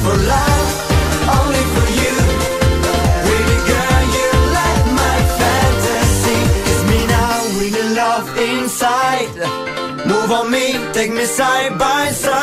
for love, only for you. Pretty girl, you like my fantasy. It's me now, we need love inside. Move on me, take me side by side.